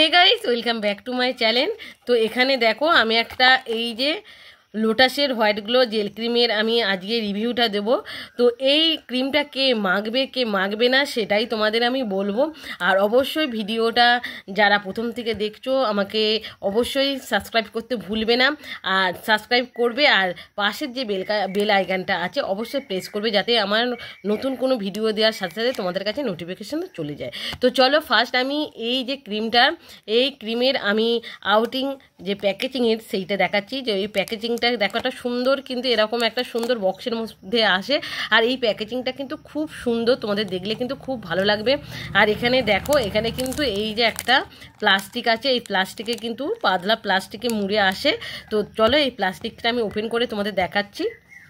Guys, welcome back to my channel. তো এখানে দেখো আমি একটা এই যে লোটাসের হোয়াইট গ্লো জেল ক্রিমের আমি আজকে রিভিউটা দেব। তো এই ক্রিমটা কে মাখবে না সেটাই তোমাদের আমি বলবো। আর অবশ্যই ভিডিওটা যারা প্রথম থেকে দেখছো আমাকে অবশ্যই সাবস্ক্রাইব করতে ভুলবে না, আর সাবস্ক্রাইব করবে, আর পাশের যে বেল আইকনটা আছে অবশ্যই প্রেস করবে, যাতে আমার নতুন কোনো ভিডিও দেওয়ার সাথে সাথে তোমাদের কাছে নোটিফিকেশন চলে যায়। তো চলো ফার্স্ট আমি এই যে এই ক্রিমের আমি আউটিং যে প্যাকেজিংয়ের সেইটা দেখাচ্ছি। যে এই প্যাকেজিংটা দেখাটা সুন্দর, কিন্তু এরকম একটা সুন্দর বক্সের মধ্যে আসে, আর এই প্যাকেজিংটা কিন্তু খুব সুন্দর, তোমাদের দেখলে কিন্তু খুব ভালো লাগবে। আর এখানে দেখো, এখানে কিন্তু এই যে একটা প্লাস্টিক আছে, এই প্লাস্টিকে কিন্তু পাতলা প্লাস্টিকে মুড়ে আসে। তো চলো এই প্লাস্টিকটা আমি ওপেন করে তোমাদের দেখাচ্ছি।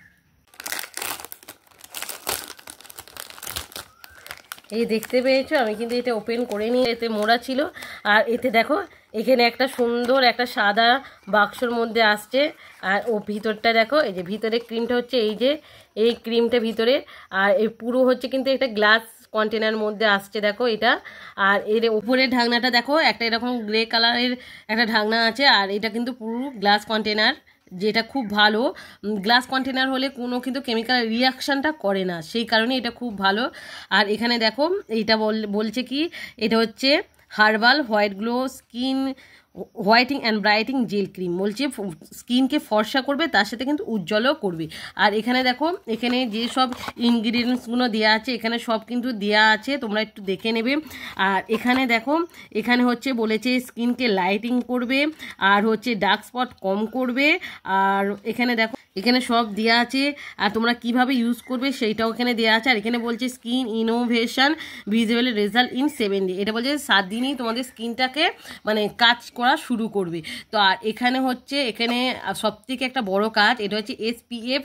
এই দেখতে পেয়েছো, আমি কিন্তু এটা ওপেন করে নিয়ে এতে মোড়া ছিল। আর এতে দেখো এখানে একটা সুন্দর একটা সাদা বাক্সর মধ্যে আসছে, আর ও ভিতরটা দেখো, এই যে ভিতরে ক্রিমটা হচ্ছে এই ক্রিমটা ভিতরে, আর এই পুরো হচ্ছে কিন্তু একটা গ্লাস কন্টেনার মধ্যে আসছে দেখো এটা। আর এর উপরের ঢাকনাটা দেখো, একটা এরকম গ্রে কালারের একটা ঢাকনা আছে, আর এটা কিন্তু পুরো গ্লাস কন্টেনার, যেটা খুব ভালো। গ্লাস কন্টেনার হলে কোনো কিন্তু কেমিক্যাল রিয়াকশানটা করে না, সেই কারণে এটা খুব ভালো। আর এখানে দেখো এইটা বলছে কি, এটা হচ্ছে herbal white glow skin whitening and brightening gel cream, বলছে স্কিনকে ফর্সা করবে, তার সাথে কিন্তু উজ্জ্বলও করবে। আর এখানে দেখো, এখানে যে সব ইনগ্রিডিয়েন্টসগুলো দেওয়া আছে, এখানে সব কিন্তু দেওয়া আছে, তোমরা একটু দেখে নেবে। আর এখানে দেখো, এখানে হচ্ছে বলেছে স্কিনকে লাইটিং করবে, আর হচ্ছে ডার্ক স্পট কম করবে। আর এখানে দেখো, এখানে সব দেওয়া আছে, আর তোমরা কিভাবে ইউজ করবে সেইটাও এখানে দেওয়া আছে। আর এখানে বলছে skin innovation visible result in 7 day, এটা বলছে 7 দিনই তোমাদের স্কিনটাকে মানে কাজ করা শুরু করবে। তো আর এখানে হচ্ছে, এখানে সব থেকে একটা বড় কাজ, এটা হচ্ছে SPF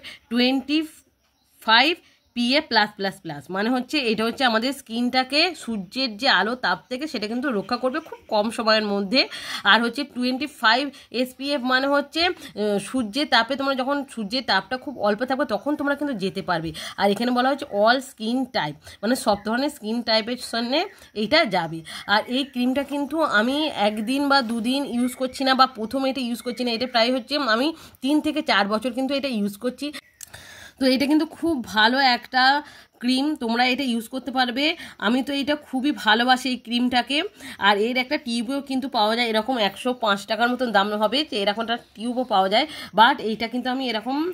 25 PA+++, মানে হচ্ছে এটা হচ্ছে আমাদের স্কিনটাকে সূর্যের যে আলো তাপ থেকে সেটা কিন্তু রক্ষা করবে খুব কম সময়ের মধ্যে। আর হচ্ছে 25 SPF মানে হচ্ছে সূর্যের তাপে, তোমরা যখন সূর্যের তাপটা খুব অল্প থাকবে তখন তোমরা কিন্তু যেতে পারবে। আর এখানে বলা হচ্ছে অল স্কিন টাইপ, মানে সব ধরনের স্কিন টাইপের সঙ্গে এইটা যাবে। আর এই ক্রিমটা কিন্তু আমি একদিন বা দুদিন ইউজ করছি না, বা প্রথমে এটা ইউজ করছি না, এটা প্রায় হচ্ছে আমি 3 থেকে 4 বছর কিন্তু এটা ইউজ করছি। তো এটা কিন্তু খুব ভালো একটা ক্রিম, তোমরা এটা ইউজ করতে পারবে। আমি তো এটা খুবই ভালোবাসি এই ক্রিমটাকে। আর এর একটা টিউবও কিন্তু পাওয়া যায়, এরকম 105 টাকার মতন দাম হবে, যে এরকম একটা টিউবও পাওয়া যায়, বাট এইটা কিন্তু আমি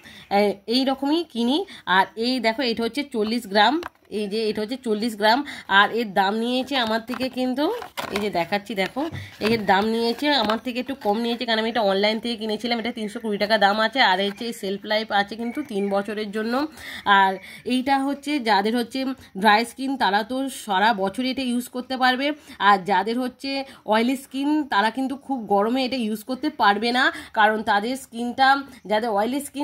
এইরকমই কিনি। আর এই দেখো, এটা হচ্ছে 40 গ্রাম, এই যে এটা হচ্ছে 40 গ্রাম। আর এর দাম নিয়েছে আমার থেকে কিন্তু, এই যে দেখাচ্ছি দেখো, এর দাম নিয়েছে আমার থেকে একটু কম নিয়েছে, কারণ আমি এটা অনলাইন থেকে কিনেছিলাম। এটা 320 টাকা দাম আছে, আর হচ্ছে সেলফ লাইফ আছে কিন্তু 3 বছরের জন্য। আর এইটা হচ্ছে যাদের হচ্ছে ড্রাই স্কিন তারা তো সারা বছর এটা ইউজ করতে পারবে, আর যাদের হচ্ছে অয়েলি স্কিন তারা কিন্তু খুব গরমে এটা ইউজ করতে পারবে না, কারণ তাদের স্কিনটা, যাদের অয়েলি স্কিন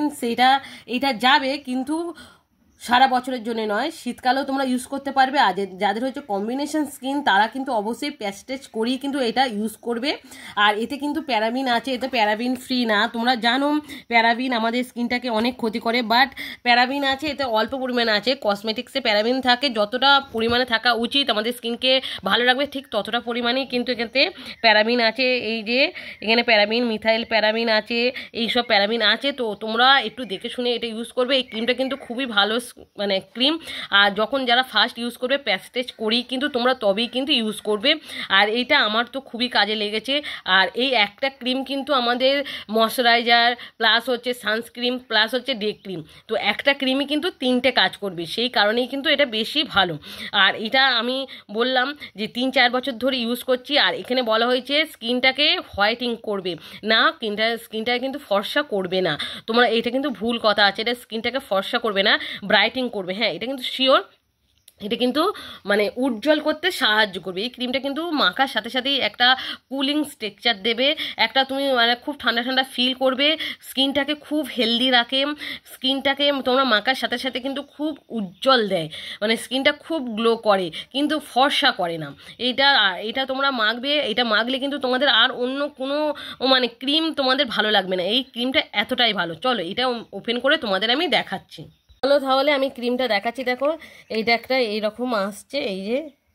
এটা যাবে, কিন্তু সারা বছরের জন্য নয়, শীতকালেও তোমরা ইউজ করতে পারবে। আর যাদের হচ্ছে কম্বিনেশন স্কিন তারা কিন্তু অবশ্যই প্যাস্টেজ করিয়ে কিন্তু এটা ইউজ করবে। আর এতে কিন্তু প্যারাবিন আছে, এতে প্যারাবিন ফ্রি না, তোমরা জানো প্যারাবিন আমাদের স্কিনটাকে অনেক ক্ষতি করে, বাট প্যারাবিন আছে এতে অল্প পরিমাণে আছে। কসমেটিক্সে প্যারাবিন থাকে, যতটা পরিমাণে থাকা উচিত আমাদের স্কিনকে ভালো রাখবে ঠিক ততটা পরিমাণেই কিন্তু এখানে প্যারাবিন আছে। এই যে এখানে প্যারাবিন, মিথাইল প্যারাবিন আছে, এইসব প্যারাবিন আছে। তো তোমরা একটু দেখে শুনে এটা ইউজ করবে। এই ক্রিমটা কিন্তু খুবই ভালো মানে ক্রিম, আর যখন যারা ফার্স্ট ইউজ করবে প্যাস্টেজ করি কিন্তু তোমরা তবেই কিন্তু ইউজ করবে। আর এইটা আমার তো খুবই কাজে লেগেছে। আর এই একটা ক্রিম কিন্তু আমাদের ময়শ্চারাইজার প্লাস হচ্ছে সানস্ক্রিন প্লাস হচ্ছে ডে ক্রিম, তো একটা ক্রিমই কিন্তু 3টে কাজ করবে, সেই কারণেই কিন্তু এটা বেশি ভালো। আর এটা আমি বললাম যে 3-4 বছর ধরে ইউজ করছি। আর এখানে বলা হয়েছে স্কিনটাকে হোয়াইটিং করবে না, স্কিনটাকে কিন্তু ফর্সা করবে না। তোমরা এটা কিন্তু ভুল কথা আছে, এটা স্কিনটাকে ফর্সা করবে না, ব্রাইটিং করবে। হ্যাঁ, এটা কিন্তু শিওর, এটা কিন্তু মানে উজ্জ্বল করতে সাহায্য করবে। এই ক্রিমটা কিন্তু মাখার সাথে সাথেই একটা কুলিং স্ট্রাকচার দেবে, একটা তুমি মানে খুব ঠান্ডা ঠান্ডা ফিল করবে, স্কিনটাকে খুব হেলদি রাখে, স্কিনটাকে তোমরা মাখার সাথে সাথে কিন্তু খুব উজ্জ্বল দেয়, মানে স্কিনটা খুব গ্লো করে কিন্তু ফর্সা করে না। এটা তোমরা মাখবে, এটা মাখলে কিন্তু তোমাদের আর অন্য কোনো মানে ক্রিম তোমাদের ভালো লাগবে না, এই ক্রিমটা এতটাই ভালো। চলো এটা ওপেন করে তোমাদের আমি দেখাচ্ছি। চলো তাহলে আমি ক্রিমটা দেখাচ্ছি। দেখো এইটা একটা এইরকম আসছে, এই যে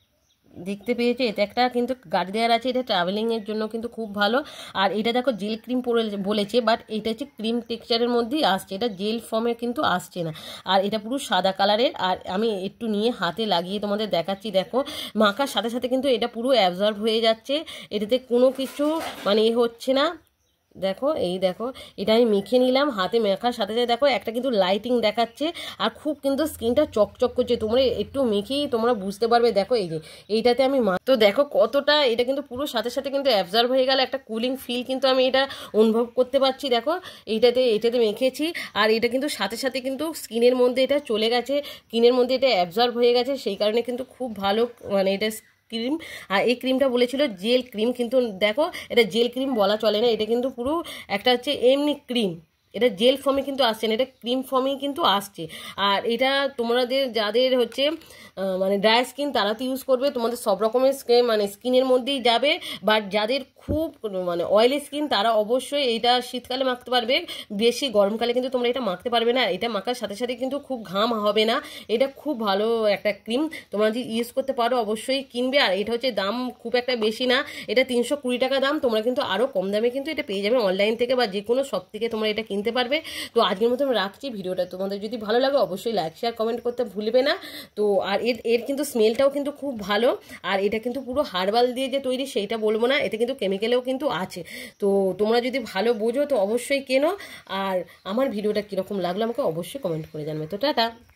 দেখতে পেয়েছো এটা একটা কিন্তু গার্ড দেওয়ার আছে, এটা ট্রাভেলিংয়ের জন্য কিন্তু খুব ভালো। আর এটা দেখো জেল ক্রিম বলেছে, বাট এটা হচ্ছে ক্রিম টেক্সচারের মধ্যেই আসছে, এটা জেল ফর্মে কিন্তু আসছে না। আর এটা পুরো সাদা কালারের। আর আমি একটু নিয়ে হাতে লাগিয়ে তোমাদের দেখাচ্ছি, দেখো মাখার সাথে সাথে কিন্তু এটা পুরো অ্যাবজর্ব হয়ে যাচ্ছে, এটাতে কোনো কিছু মানে হচ্ছে না। দেখো এই দেখো এটা আমি মেখে নিলাম, হাতে মেখার সাথে সাথে দেখো একটা কিন্তু লাইটিং দেখাচ্ছে আর খুব কিন্তু স্কিনটা চকচক করছে। তোমরা একটু মেখেই তোমরা বুঝতে পারবে। দেখো এই যে এইটাতে আমি তো দেখো কতটা এটা কিন্তু পুরো সাথে সাথে কিন্তু অ্যাবজর্ব হয়ে গেল, একটা কুলিং ফিল কিন্তু আমি এটা অনুভব করতে পারছি। দেখো এটাতে মেখেছি আর এটা কিন্তু সাথে সাথে কিন্তু স্কিনের মধ্যে এটা চলে গেছে, স্কিনের মধ্যে এটা অ্যাবজর্ব হয়ে গেছে, সেই কারণে কিন্তু খুব ভালো মানে এটা ক্রিম। আর এই ক্রিমটা বলেছিল জেল ক্রিম, কিন্তু দেখো এটা জেল ক্রিম বলা চলে না, এটা কিন্তু পুরো একটা হচ্ছে এমনি ক্রিম, এটা জেল ফর্মে কিন্তু আসছে না, এটা ক্রিম ফর্মেই কিন্তু আসছে। আর এটা তোমাদের যাদের হচ্ছে মানে ড্রাই স্কিন তারা তো ইউজ করবে, তোমাদের সব রকমের মানে স্কিনের মধ্যেই যাবে। বাট যাদের খুব মানে অয়েলি স্কিন তারা অবশ্যই এইটা শীতকালে মাখতে পারবে, বেশি গরমকালে কিন্তু তোমরা এটা মাখতে পারবে না। এটা মাখার সাথে সাথে কিন্তু খুব ঘাম হবে না, এটা খুব ভালো একটা ক্রিম, তোমরা যদি ইউজ করতে পারো অবশ্যই কিনবে। আর এটা হচ্ছে দাম খুব একটা বেশি না, এটা 320 টাকা দাম, তোমরা কিন্তু আরও কম দামে কিন্তু এটা পেয়ে যাবে অনলাইন থেকে বা যে কোনো শপ থেকে তোমরা এটা কিনতে পারবে। তো আজকের মতো আমি রাখছি ভিডিওটা, তোমাদের যদি ভালো লাগে অবশ্যই লাইক শেয়ার কমেন্ট করতে ভুলবে না। তো আর এর কিন্তু স্মেলটাও কিন্তু খুব ভালো। আর এটা কিন্তু পুরো হার্বাল দিয়ে যে তৈরি সেইটা বলবো না, এতে কিন্তু কেমিক্যালও কিন্তু আছে। তো তোমরা যদি ভালো বোঝো তো অবশ্যই কেনো। আর আমার ভিডিওটা কীরকম লাগলো আমাকে অবশ্যই কমেন্ট করে জানবে। তো টাটা।